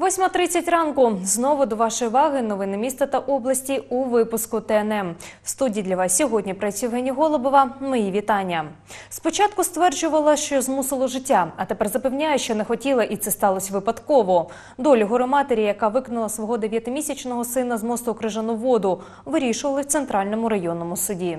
8:30 ранку. Знову до вашої уваги новини міста та області у випуску ТНМ. В студії для вас сьогодні працює Євгенія Голубова. Мої вітання. Спочатку стверджувала, що змусило життя, а тепер запевняє, що не хотіла, і це сталося випадково. Долю горематері, яка викинула свого 9-місячного сина з мосту у крижану воду, вирішували в Центральному районному суді.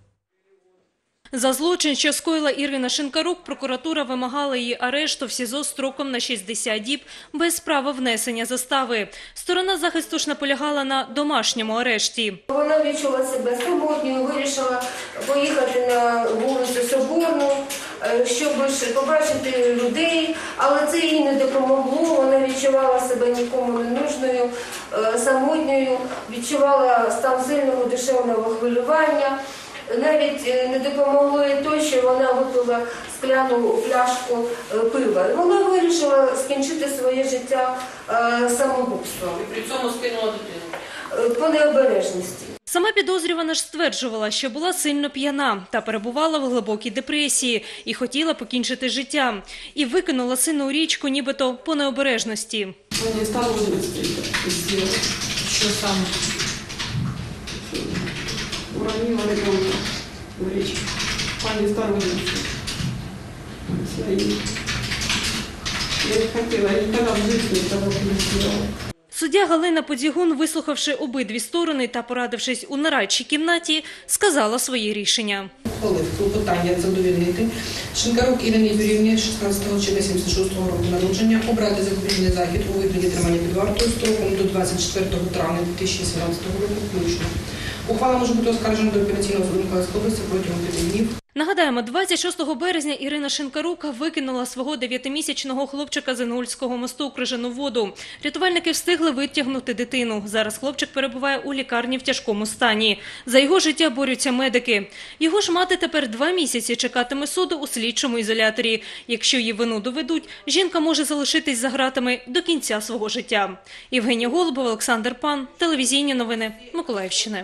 За злочин, що скоїла Ірина Шинкарук, прокуратура вимагала її арешту в СІЗО строком на 60 діб без права внесення застави. Сторона захисту ж наполягала на домашньому арешті. Вона відчула себе самотньою, вирішила поїхати на вулицю Соборну, щоб побачити людей, але це їй не допомогло. Вона відчувала себе нікому не нужною, самотньою, відчувала стан сильного душевного хвилювання. Навіть не допомогло і те, що вона випила скляну пляшку пива. Вона вирішила скінчити своє життя самогубством. І при цьому скинула дитину? По необережності. Сама підозрювана ж стверджувала, що була сильно п'яна та перебувала в глибокій депресії і хотіла покінчити життя. І викинула сина у річку нібито по необережності. Вона стала що саме? Уронила ребенка в речку. Пані Стародинці. Я не хотела, я никогда в жизни того не сделала. Суддя Галина Подзігун, вислухавши обидві сторони та порадившись у нарадчій кімнаті, сказала своє рішення. Ухвалив клопотання задовольнити Шинкарук Ірині Юріївні 16 червня 76 року народження, обрати запобіжний захід у вигляді тримання під вартою строком до 24 травня 2017 року включно. Ухвала може бути оскаржена до апеляційного суду Миколаївської області протягом 5 днів. Нагадаємо, 26 березня Ірина Шинкарук викинула свого 9-місячного хлопчика з Інгульського мосту у крижану воду. Рятувальники встигли витягнути дитину. Зараз хлопчик перебуває у лікарні в тяжкому стані. За його життя борються медики. Його ж мати тепер 2 місяці чекатиме суду у слідчому ізоляторі. Якщо її вину доведуть, жінка може залишитись за ґратами до кінця свого життя. Євгенія Голубова, Олександр Пан, телевізійні новини Миколаївщини.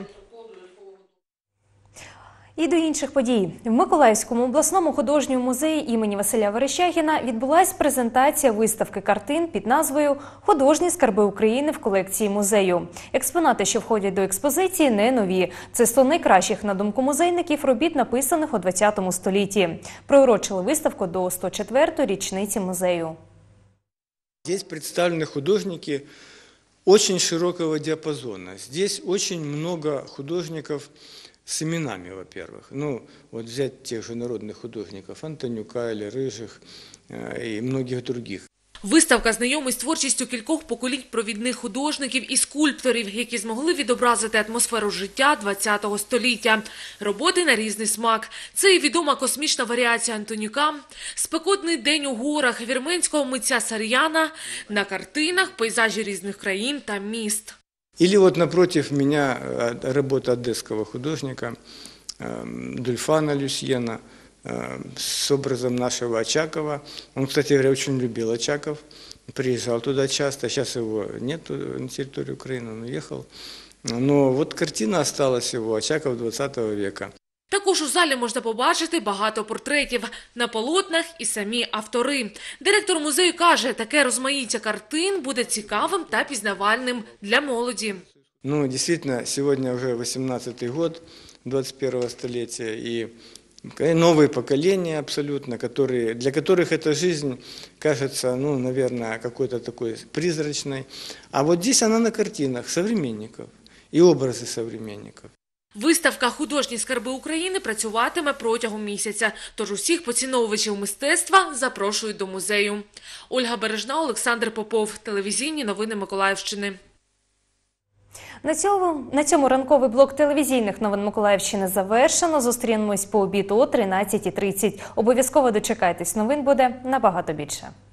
І до інших подій. В Миколаївському обласному художньому музеї імені Василя Верещагіна відбулась презентація виставки картин під назвою «Художні скарби України в колекції музею». Експонати, що входять до експозиції, не нові. Це 100 найкращих, на думку музейників, робіт, написаних у ХХ столітті. Приурочили виставку до 104-ї річниці музею. Здесь представлены художники очень широкого диапазона. Здесь очень много художников с именами, во-первых. Ну, вот взять тех же народных художников Антонюка или Рыжих и многих других. Виставка знайомить з творчістю кількох поколінь провідних художників і скульпторів, які змогли відобразити атмосферу життя ХХ століття. Роботи на різний смак. Це і відома космічна варіація Антонюка, спекотний день у горах вірменського митця Сар'яна, на картинах пейзажі різних країн та міст. Или вот напротив меня работа одесского художника Дульфана Люсьена с образом нашего Очакова. Он, кстати говоря, очень любил Очаков, приезжал туда часто, сейчас его нет на территории Украины, он уехал. Но вот картина осталась его, Очаков 20 века. Також у залі можна побачити багато портретів. На полотнах і самі автори. Директор музею каже, таке розмаїття картин буде цікавим та пізнавальним для молоді. Ну, действительно, сегодня уже 18-й год 21-го столетия, и новые поколения абсолютно, для которых эта жизнь кажется, ну, наверное, какой-то такой призрачной. А вот здесь она на картинах современников и образы современников. Виставка «Художні скарби України» працюватиме протягом місяця, тож усіх поціновувачів мистецтва запрошують до музею. Ольга Бережна, Олександр Попов, телевізійні новини Миколаївщини. На цьому ранковий блок телевізійних новин Миколаївщини завершено. Зустрінемось по обіду о 13:30. Обов'язково дочекайтесь, новин буде набагато більше.